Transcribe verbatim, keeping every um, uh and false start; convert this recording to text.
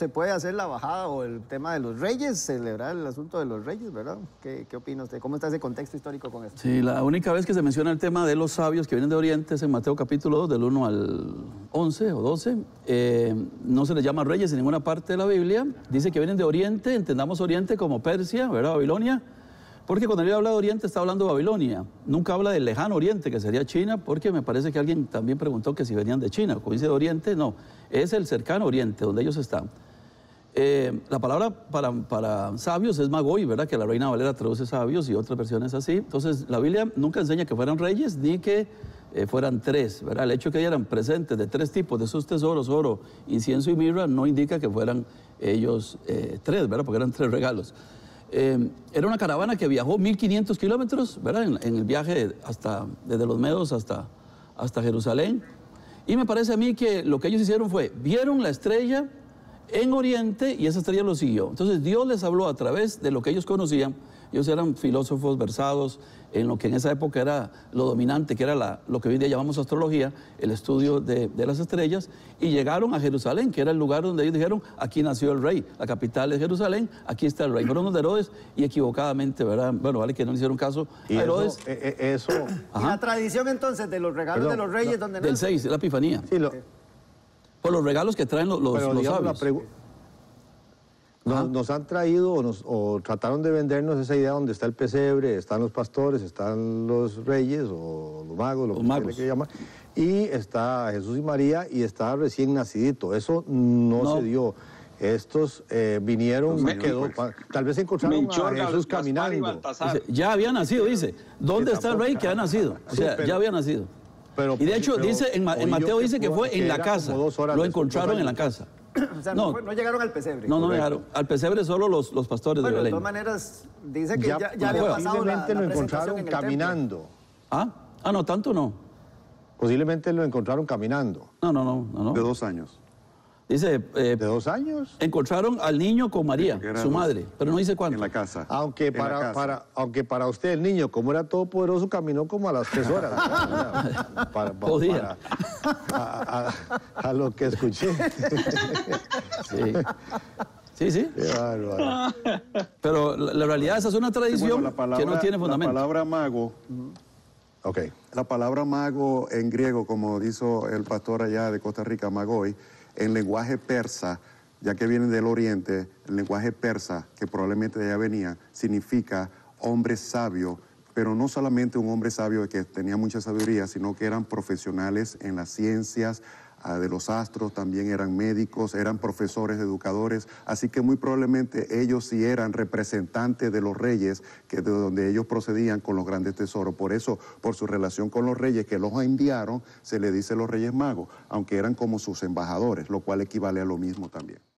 se puede hacer la bajada o el tema de los reyes, celebrar el asunto de los reyes, ¿verdad? ¿Qué, qué opina usted? ¿Cómo está ese contexto histórico con esto? Sí, la única vez que se menciona el tema de los sabios que vienen de Oriente es en Mateo capítulo dos, del uno al once o doce. Eh, no se les llama reyes en ninguna parte de la Biblia. Dice que vienen de Oriente, entendamos Oriente como Persia, ¿verdad? Babilonia. Porque cuando él habla de Oriente está hablando de Babilonia. Nunca habla del lejano Oriente, que sería China, porque me parece que alguien también preguntó que si venían de China. Como dice de Oriente, no. Es el cercano Oriente, donde ellos están. Eh, la palabra para, para sabios es Magoi, ¿verdad? Que la Reina Valera traduce sabios y otras versiones así. Entonces, la Biblia nunca enseña que fueran reyes ni que eh, fueran tres, ¿verdad? El hecho de que eran presentes de tres tipos de sus tesoros, oro, incienso y mirra, no indica que fueran ellos eh, tres, ¿verdad? Porque eran tres regalos. Eh, era una caravana que viajó mil quinientos kilómetros, ¿verdad? En, en el viaje hasta, desde los Medos hasta, hasta Jerusalén. Y me parece a mí que lo que ellos hicieron fue, vieron la estrella en Oriente y esa estrella los siguió. Entonces Dios les habló a través de lo que ellos conocían. Ellos eran filósofos versados en lo que en esa época era lo dominante, que era la, lo que hoy en día llamamos astrología, el estudio de, de las estrellas, y llegaron a Jerusalén, que era el lugar donde ellos dijeron, aquí nació el rey, la capital es Jerusalén, aquí está el rey. Fueron los de Herodes y equivocadamente, ¿verdad? Bueno, vale que no le hicieron caso y a Herodes. Eso, eh, eso... ¿Y la tradición entonces de los regalos Perdón, de los reyes? no, donde del seis, la Epifanía. Sí, lo, okay. Por los regalos que traen los, los, pero, los digamos, sabios. Nos, nos han traído o, nos, o trataron de vendernos esa idea donde está el pesebre, están los pastores, están los reyes o los magos, lo los que magos. se le quiere llamar, y está Jesús y María y está recién nacidito. Eso no, no. se dio. Estos eh, vinieron, pues, quedó, pues, tal vez encontraron Menchor, a Jesús Gaspar caminando. Dice, ya había nacido, dice. ¿Dónde está el rey que ha nacido? O sea, sí, pero, ya había nacido. Pero, y de hecho, pero, dice en, en Mateo dice que fue en la casa. Lo encontraron en la casa. O sea, no, no, fue, no llegaron al pesebre. No, no Correcto. llegaron. Al pesebre solo los, los pastores bueno, de Belén. De todas maneras, dice que ya, ya, ya había pasado la, la lo encontraron caminando. ¿Ah? Ah, no, tanto no. Posiblemente lo encontraron caminando. No, no, no. no, no. De dos años. Dice... Eh, ¿De dos años? Encontraron al niño con María, su madre, pero no dice cuándo. En la casa. Aunque para, casa. Para, aunque para usted el niño, como era todopoderoso, caminó como a las tres horas. para, para, Podía. Para, a, a, a lo que escuché. Sí. Sí, sí. Qué bárbaro. Pero la, la realidad esa es una tradición sí, bueno, la palabra, que no tiene fundamento. La palabra mago... Okay. La palabra mago en griego, como dijo el pastor allá de Costa Rica, magoi, en lenguaje persa, ya que viene del oriente, el lenguaje persa, que probablemente de allá venía, significa hombre sabio, pero no solamente un hombre sabio que tenía mucha sabiduría, sino que eran profesionales en las ciencias uh, de los astros, también eran médicos, eran profesores, educadores, así que muy probablemente ellos sí eran representantes de los reyes, que de donde ellos procedían con los grandes tesoros. Por eso, por su relación con los reyes que los enviaron, se le dice los reyes magos, aunque eran como sus embajadores, lo cual equivale a lo mismo también.